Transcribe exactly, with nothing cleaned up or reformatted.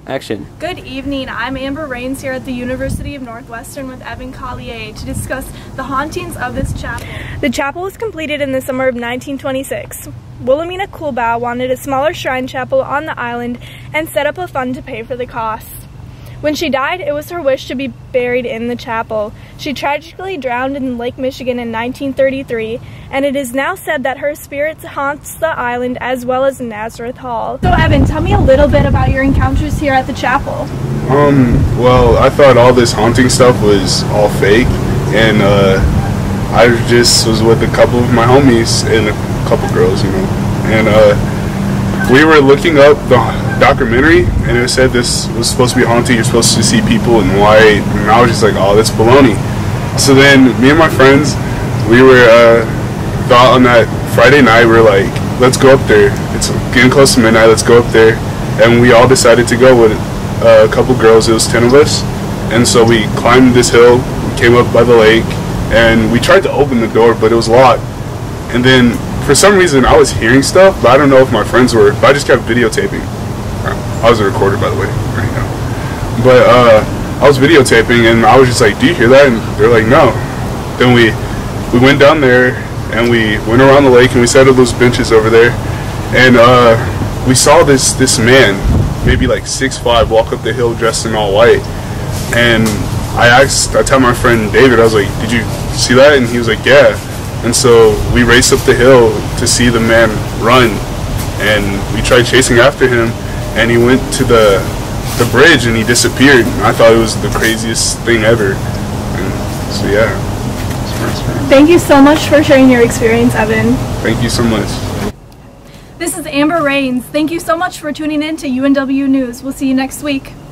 Action. Good evening. I'm Amber Rains here at the University of Northwestern with Evan Collier to discuss the hauntings of this chapel. The chapel was completed in the summer of nineteen twenty-six. Wilhelmina Coolbaugh wanted a smaller shrine chapel on the island and set up a fund to pay for the cost. When she died, it was her wish to be buried in the chapel. She tragically drowned in Lake Michigan in nineteen thirty-three, and it is now said that her spirit haunts the island as well as Nazareth Hall. So Evan, tell me a little bit about your encounters here at the chapel. Um, well, I thought all this haunting stuff was all fake, and uh, I just was with a couple of my homies and a couple girls, you know, and uh, we were looking up the documentary, and it said this was supposed to be haunted. You're supposed to see people in white, and I was just like, oh, that's baloney. So then me and my friends, we were uh, thought on that Friday night, we we're like, let's go up there. It's getting close to midnight, let's go up there. And we all decided to go with uh, a couple girls. It was ten of us, and so we climbed this hill, we came up by the lake, and we tried to open the door, but it was locked. And then for some reason I was hearing stuff, but I don't know if my friends were, but I just kept videotaping. I was a recorder, by the way, right now. But uh, I was videotaping, and I was just like, do you hear that? And they're like, no. Then we we went down there, and we went around the lake, and we sat at those benches over there, and uh, we saw this this man, maybe like six five, walk up the hill dressed in all white. And I asked, I told my friend David, I was like, did you see that? And he was like, yeah. And so we raced up the hill to see the man run, and we tried chasing after him. And he went to the the bridge and he disappeared. I thought it was the craziest thing ever. And so yeah. Thank you so much for sharing your experience, Evan. Thank you so much. This is Amber Rains. Thank you so much for tuning in to U N W News. We'll see you next week.